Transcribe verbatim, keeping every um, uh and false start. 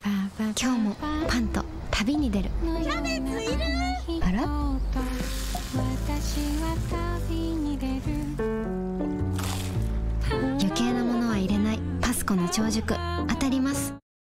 今日もパンと旅に出る。 キャベツいる？ あら？余計なものは入れない。パスコの長熟当たります。